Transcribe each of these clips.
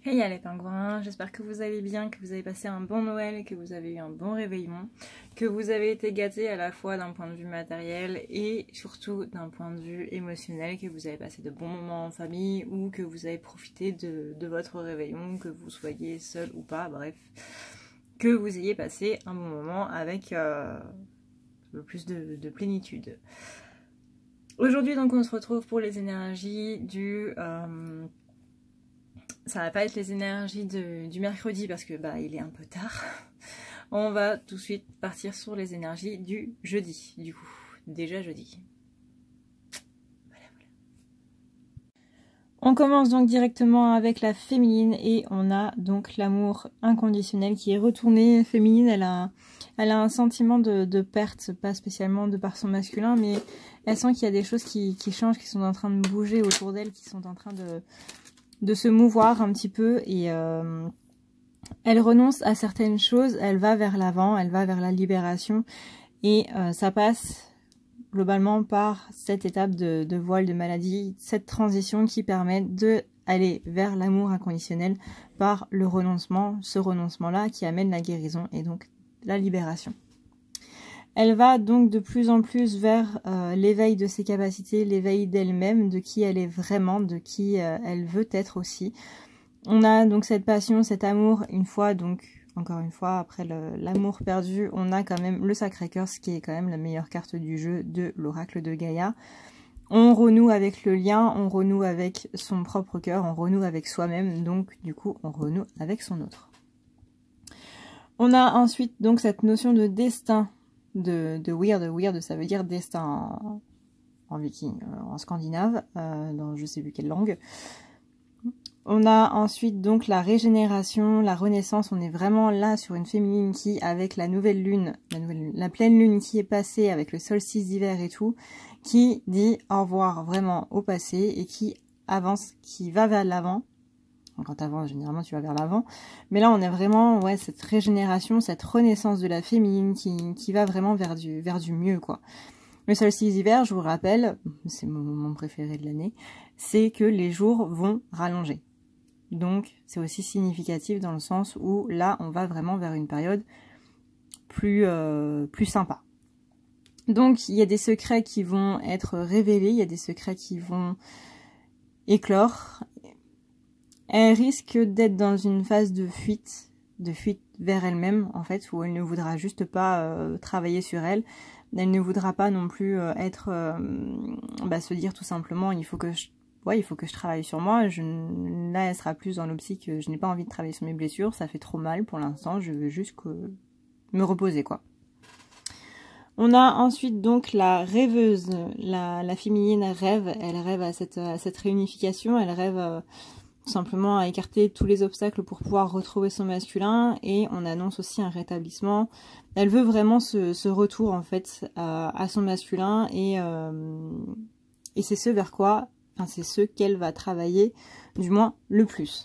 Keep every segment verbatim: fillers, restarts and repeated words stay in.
Hey les pingouins, j'espère que vous allez bien, que vous avez passé un bon Noël, que vous avez eu un bon réveillon, que vous avez été gâtés à la fois d'un point de vue matériel et surtout d'un point de vue émotionnel, que vous avez passé de bons moments en famille ou que vous avez profité de, de votre réveillon, que vous soyez seul ou pas, bref, que vous ayez passé un bon moment avec euh, le plus de, de plénitude. Aujourd'hui donc on se retrouve pour les énergies du... Euh, ça va pas être les énergies de, du mercredi parce que bah il est un peu tard. On va tout de suite partir sur les énergies du jeudi, du coup. Déjà jeudi. Voilà, voilà. On commence donc directement avec la féminine et on a donc l'amour inconditionnel qui est retourné. Féminine, elle a, elle a un sentiment de, de perte, pas spécialement de par son masculin, mais elle sent qu'il y a des choses qui, qui changent, qui sont en train de bouger autour d'elle, qui sont en train de... de se mouvoir un petit peu et euh, elle renonce à certaines choses, elle va vers l'avant, elle va vers la libération et euh, ça passe globalement par cette étape de, de voile de maladie, cette transition qui permet de aller vers l'amour inconditionnel par le renoncement, ce renoncement-là qui amène la guérison et donc la libération. Elle va donc de plus en plus vers euh, l'éveil de ses capacités, l'éveil d'elle-même, de qui elle est vraiment, de qui euh, elle veut être aussi. On a donc cette passion, cet amour, une fois, donc encore une fois, après l'amour perdu, on a quand même le Sacré-Cœur, ce qui est quand même la meilleure carte du jeu de l'oracle de Gaïa. On renoue avec le lien, on renoue avec son propre cœur, on renoue avec soi-même, donc du coup on renoue avec son autre. On a ensuite donc cette notion de destin, de, de weird, weird ça veut dire destin en, en viking, en scandinave, euh, dans je sais plus quelle langue. On a ensuite donc la régénération, la renaissance, on est vraiment là sur une féminine qui, avec la nouvelle lune, la, nouvelle, la pleine lune qui est passée avec le solstice d'hiver et tout, qui dit au revoir vraiment au passé et qui avance, qui va vers l'avant. Quand tu avances, généralement tu vas vers l'avant. Mais là on a vraiment ouais, cette régénération, cette renaissance de la féminine qui, qui va vraiment vers du, vers du mieux, quoi. Le solstice d'hiver, je vous rappelle, c'est mon moment préféré de l'année, c'est que les jours vont rallonger. Donc c'est aussi significatif dans le sens où là on va vraiment vers une période plus, euh, plus sympa. Donc il y a des secrets qui vont être révélés, il y a des secrets qui vont éclore. Elle risque d'être dans une phase de fuite, de fuite vers elle-même en fait, où elle ne voudra juste pas euh, travailler sur elle. Elle ne voudra pas non plus euh, être, euh, bah, se dire tout simplement il faut que je Ouais, il faut que je travaille sur moi. Je, là, elle sera plus dans l'optique que je n'ai pas envie de travailler sur mes blessures. Ça fait trop mal pour l'instant. Je veux juste que... me reposer, quoi. On a ensuite donc la rêveuse. La, la féminine rêve. Elle rêve à cette, à cette réunification. Elle rêve euh, tout simplement à écarter tous les obstacles pour pouvoir retrouver son masculin. Et on annonce aussi un rétablissement. Elle veut vraiment ce, ce retour, en fait, à, à son masculin. Et, euh, et c'est ce vers quoi... Enfin, c'est ce qu'elle va travailler, du moins le plus.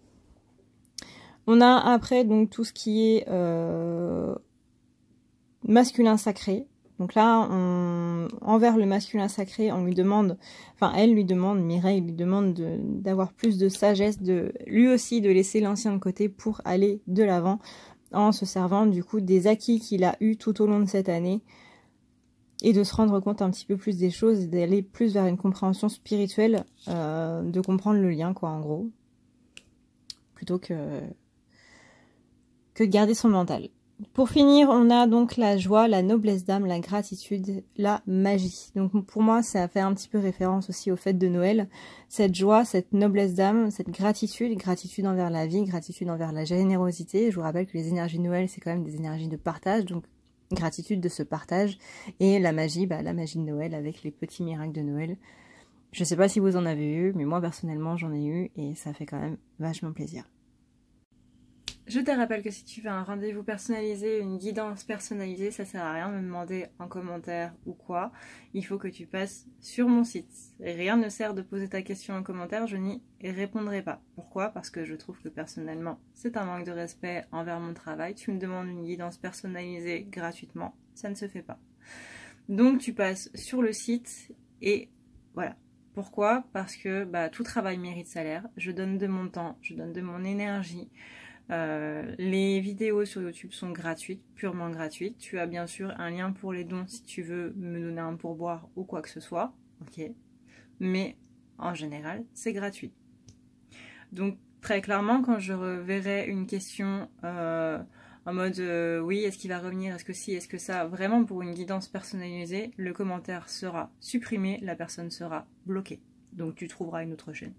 On a après donc tout ce qui est euh, masculin sacré. Donc là, on, envers le masculin sacré, on lui demande, enfin elle lui demande, Mireille lui demande d'avoir de, plus de sagesse, de lui aussi de laisser l'ancien de côté pour aller de l'avant, en se servant du coup des acquis qu'il a eu tout au long de cette année. Et de se rendre compte un petit peu plus des choses et d'aller plus vers une compréhension spirituelle, euh, de comprendre le lien, quoi, en gros. Plutôt que, que de garder son mental. Pour finir, on a donc la joie, la noblesse d'âme, la gratitude, la magie. Donc pour moi, ça fait un petit peu référence aussi aux fêtes de Noël. Cette joie, cette noblesse d'âme, cette gratitude, gratitude envers la vie, gratitude envers la générosité. Je vous rappelle que les énergies de Noël, c'est quand même des énergies de partage, donc gratitude de ce partage, et la magie, bah, la magie de Noël avec les petits miracles de Noël. Je sais pas si vous en avez eu, mais moi personnellement j'en ai eu et ça fait quand même vachement plaisir. Je te rappelle que si tu veux un rendez-vous personnalisé, une guidance personnalisée, ça sert à rien de me demander en commentaire ou quoi. Il faut que tu passes sur mon site. Et rien ne sert de poser ta question en commentaire, je n'y répondrai pas. Pourquoi? Parce que je trouve que personnellement, c'est un manque de respect envers mon travail. Tu me demandes une guidance personnalisée gratuitement, ça ne se fait pas. Donc tu passes sur le site et voilà. Pourquoi? Parce que bah, tout travail mérite salaire. Je donne de mon temps, je donne de mon énergie. Euh, les vidéos sur YouTube sont gratuites, purement gratuites. Tu as bien sûr un lien pour les dons si tu veux me donner un pourboire ou quoi que ce soit. Ok. Mais en général, c'est gratuit. Donc très clairement, quand je reverrai une question euh, en mode euh, oui, est-ce qu'il va revenir, est-ce que si, est-ce que ça, vraiment pour une guidance personnalisée, le commentaire sera supprimé, la personne sera bloquée. Donc tu trouveras une autre chaîne.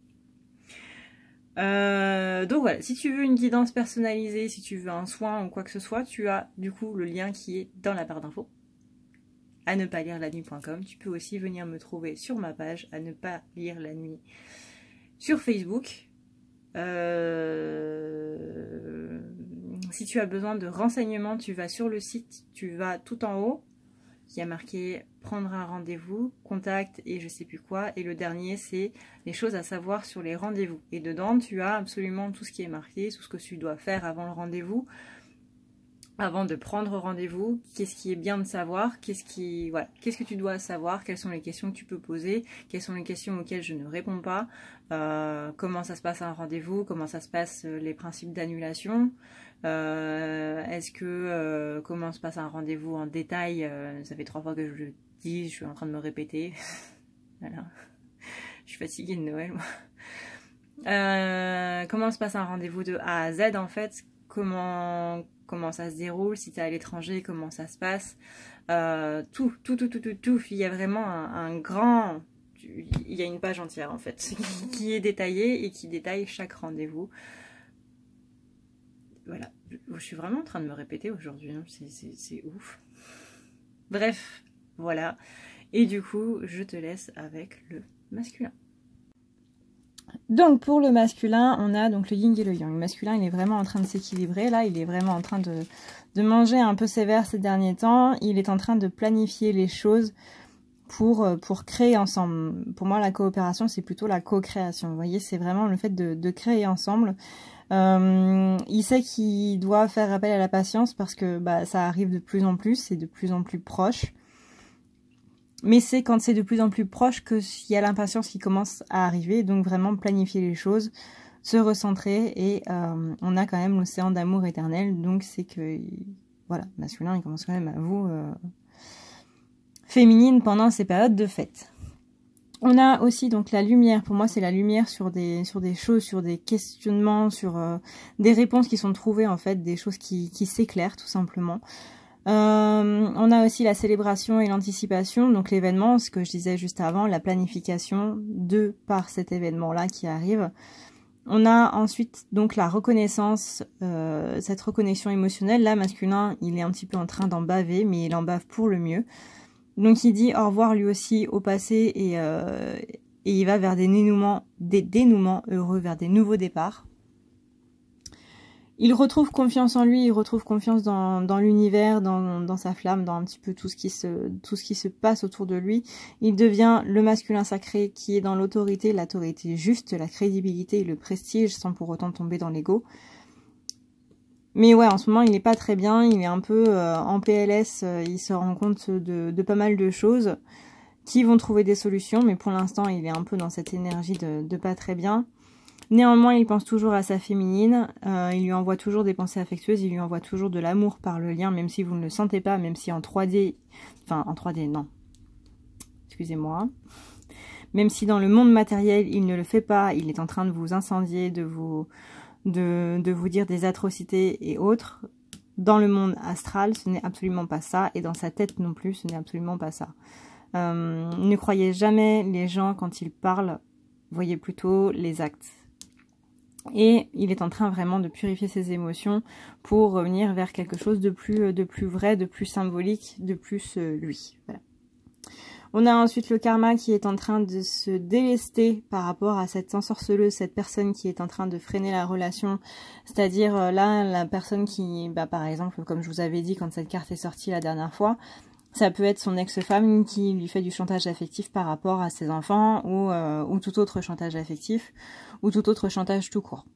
Euh, donc voilà, si tu veux une guidance personnalisée, si tu veux un soin ou quoi que ce soit, tu as du coup le lien qui est dans la barre d'infos. à ne pas lire la nuit point com. Tu peux aussi venir me trouver sur ma page à ne pas lire la nuit sur Facebook. Euh... Si tu as besoin de renseignements, tu vas sur le site, tu vas tout en haut, qui a marqué prendre un rendez-vous, contact et je sais plus quoi. Et le dernier, c'est les choses à savoir sur les rendez-vous. Et dedans, tu as absolument tout ce qui est marqué, tout ce que tu dois faire avant le rendez-vous, avant de prendre rendez-vous, qu'est-ce qui est bien de savoir, qu'est-ce qui, voilà, qu'est-ce que tu dois savoir, quelles sont les questions que tu peux poser, quelles sont les questions auxquelles je ne réponds pas, euh, comment ça se passe un rendez-vous, comment ça se passe euh, les principes d'annulation, euh, est-ce que, euh, comment se passe un rendez-vous en détail, euh, ça fait trois fois que je le dis, je suis en train de me répéter, voilà, je suis fatiguée de Noël, moi. Euh, comment se passe un rendez-vous de A à Z en fait, comment... comment ça se déroule, si tu es à l'étranger, comment ça se passe, euh, tout, tout, tout, tout, tout, tout, il y a vraiment un, un grand, il y a une page entière en fait, qui est détaillée et qui détaille chaque rendez-vous. Voilà, je suis vraiment en train de me répéter aujourd'hui, hein. C'est ouf. Bref, voilà, et du coup, je te laisse avec le masculin. Donc pour le masculin, on a donc le yin et le yang. Le masculin, il est vraiment en train de s'équilibrer. Là, il est vraiment en train de, de manger un peu sévère ces derniers temps. Il est en train de planifier les choses pour, pour créer ensemble. Pour moi, la coopération, c'est plutôt la co-création. Vous voyez, c'est vraiment le fait de, de créer ensemble. Euh, il sait qu'il doit faire appel à la patience parce que bah, ça arrive de plus en plus, c'est de plus en plus proche. Mais c'est quand c'est de plus en plus proche qu'il y a l'impatience qui commence à arriver. Donc vraiment planifier les choses, se recentrer. Et euh, on a quand même l'océan d'amour éternel. Donc c'est que, voilà, masculin, il commence quand même à vous euh, féminine pendant ces périodes de fête. On a aussi donc la lumière. Pour moi, c'est la lumière sur des, sur des choses, sur des questionnements, sur euh, des réponses qui sont trouvées en fait, des choses qui, qui s'éclairent tout simplement. Euh, on a aussi la célébration et l'anticipation, donc l'événement, ce que je disais juste avant, la planification de par cet événement-là qui arrive. On a ensuite donc la reconnaissance, euh, cette reconnexion émotionnelle. Là, masculin, il est un petit peu en train d'en baver, mais il en bave pour le mieux. Donc il dit au revoir lui aussi au passé et, euh, et il va vers des dénouements, des dénouements heureux, vers des nouveaux départs. Il retrouve confiance en lui, il retrouve confiance dans, dans l'univers, dans, dans sa flamme, dans un petit peu tout ce qui se, tout ce qui se passe autour de lui. Il devient le masculin sacré qui est dans l'autorité, l'autorité juste, la crédibilité et le prestige sans pour autant tomber dans l'ego. Mais ouais, en ce moment, il n'est pas très bien, il est un peu euh, en P L S, euh, il se rend compte de, de pas mal de choses qui vont trouver des solutions, mais pour l'instant, il est un peu dans cette énergie de, de pas très bien. Néanmoins, il pense toujours à sa féminine, euh, il lui envoie toujours des pensées affectueuses, il lui envoie toujours de l'amour par le lien, même si vous ne le sentez pas, même si en trois D, enfin en trois D, non, excusez-moi, même si dans le monde matériel, il ne le fait pas, il est en train de vous incendier, de vous, de, de vous dire des atrocités et autres, dans le monde astral, ce n'est absolument pas ça, et dans sa tête non plus, ce n'est absolument pas ça. Euh, ne croyez jamais les gens quand ils parlent, voyez plutôt les actes. Et il est en train vraiment de purifier ses émotions pour revenir vers quelque chose de plus, de plus vrai, de plus symbolique, de plus euh, lui. Voilà. On a ensuite le karma qui est en train de se délester par rapport à cette ensorceleuse, cette personne qui est en train de freiner la relation. C'est-à-dire euh, là, la personne qui, bah, par exemple, comme je vous avais dit quand cette carte est sortie la dernière fois, ça peut être son ex-femme qui lui fait du chantage affectif par rapport à ses enfants ou, euh, ou tout autre chantage affectif ou tout autre chantage tout court.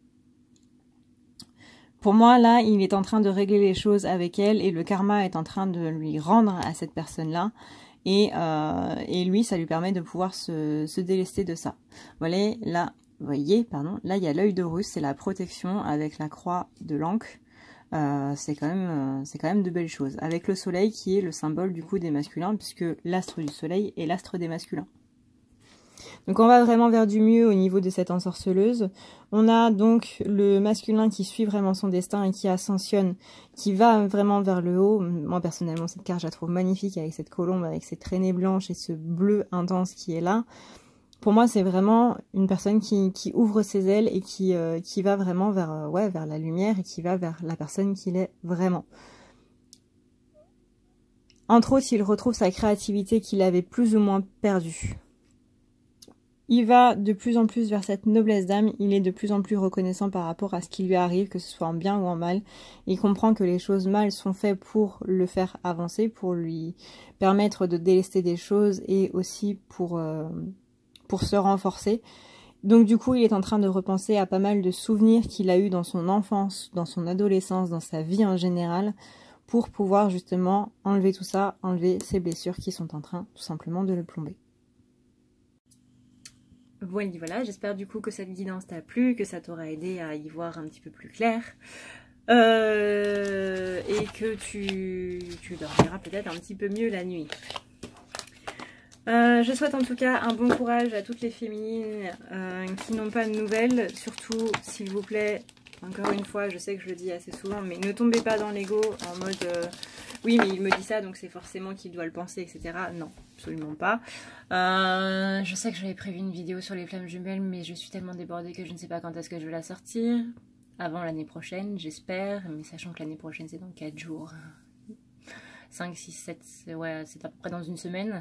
Pour moi, là, il est en train de régler les choses avec elle et le karma est en train de lui rendre à cette personne-là. Et, euh, et lui, ça lui permet de pouvoir se, se délester de ça. Voilà, là, vous voyez, pardon, là il y a l'œil d'Horus, c'est la protection avec la croix de l'Ankh. Euh, c'est quand même, euh, c'est quand même de belles choses. Avec le soleil qui est le symbole du coup des masculins, puisque l'astre du soleil est l'astre des masculins. Donc on va vraiment vers du mieux au niveau de cette ensorceleuse. On a donc le masculin qui suit vraiment son destin et qui ascensionne, qui va vraiment vers le haut. Moi personnellement cette carte je la trouve magnifique avec cette colombe, avec ces traînées blanches et ce bleu intense qui est là. Pour moi c'est vraiment une personne qui, qui ouvre ses ailes et qui, euh, qui va vraiment vers, euh, ouais, vers la lumière et qui va vers la personne qu'il est vraiment. Entre autres, il retrouve sa créativité qu'il avait plus ou moins perdue. Il va de plus en plus vers cette noblesse d'âme, il est de plus en plus reconnaissant par rapport à ce qui lui arrive, que ce soit en bien ou en mal. Il comprend que les choses mal sont faites pour le faire avancer, pour lui permettre de délester des choses et aussi pour, euh, pour se renforcer. Donc du coup, il est en train de repenser à pas mal de souvenirs qu'il a eu dans son enfance, dans son adolescence, dans sa vie en général, pour pouvoir justement enlever tout ça, enlever ces blessures qui sont en train tout simplement de le plomber. Voilà, voilà, j'espère du coup que cette guidance t'a plu, que ça t'aura aidé à y voir un petit peu plus clair. Euh, et que tu, tu dormiras peut-être un petit peu mieux la nuit. Euh, je souhaite en tout cas un bon courage à toutes les féminines euh, qui n'ont pas de nouvelles. Surtout, s'il vous plaît, encore une fois, je sais que je le dis assez souvent, mais ne tombez pas dans l'ego en mode... Euh, oui, mais il me dit ça, donc c'est forcément qu'il doit le penser, et cetera. Non, absolument pas. Euh, je sais que j'avais prévu une vidéo sur les flammes jumelles, mais je suis tellement débordée que je ne sais pas quand est-ce que je vais la sortir. Avant l'année prochaine, j'espère, mais sachant que l'année prochaine, c'est dans quatre jours. cinq, six, sept, ouais, c'est à peu près dans une semaine.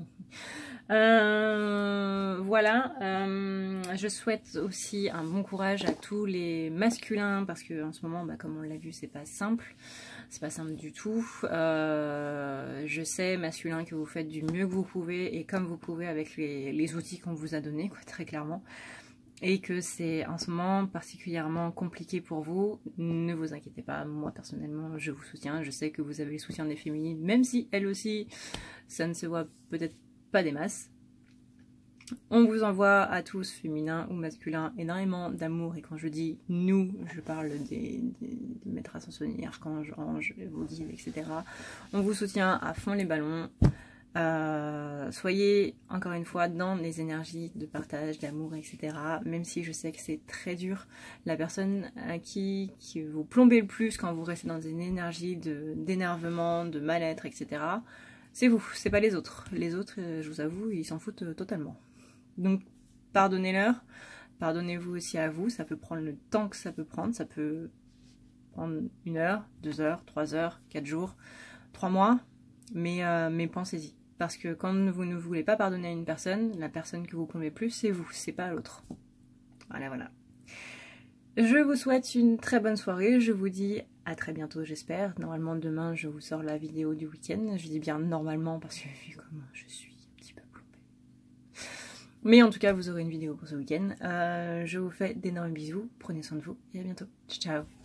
euh, voilà, euh, je souhaite aussi un bon courage à tous les masculins, parce que en ce moment, bah, comme on l'a vu, c'est pas simple. C'est pas simple du tout. Euh, je sais, masculin, que vous faites du mieux que vous pouvez et comme vous pouvez avec les, les outils qu'on vous a donnés, quoi, très clairement. Et que c'est en ce moment particulièrement compliqué pour vous. Ne vous inquiétez pas, moi personnellement, je vous soutiens. Je sais que vous avez le soutien des féminines, même si elles aussi, ça ne se voit peut-être pas des masses. On vous envoie à tous, féminins ou masculins, énormément d'amour. Et quand je dis nous, je parle des, des, des maîtres ascensionnés, archanges, anges, vos guides, et cetera. On vous soutient à fond les ballons. Euh, soyez, encore une fois, dans les énergies de partage, d'amour, et cetera. Même si je sais que c'est très dur. La personne à qui, qui vous plombez le plus quand vous restez dans une énergie d'énervement, de, de mal-être, et cetera, c'est vous, c'est pas les autres. Les autres, je vous avoue, ils s'en foutent totalement. Donc, pardonnez-leur, pardonnez-vous aussi à vous, ça peut prendre le temps que ça peut prendre, ça peut prendre une heure, deux heures, trois heures, quatre jours, trois mois, mais, euh, mais pensez-y. Parce que quand vous ne voulez pas pardonner à une personne, la personne que vous plombez plus, c'est vous, c'est pas l'autre. Voilà, voilà. Je vous souhaite une très bonne soirée, je vous dis à très bientôt, j'espère. Normalement, demain, je vous sors la vidéo du week-end. Je dis bien normalement parce que vu comme je suis un petit peu plombée. Mais en tout cas, vous aurez une vidéo pour ce week-end. Euh, je vous fais d'énormes bisous, prenez soin de vous et à bientôt. Ciao, ciao.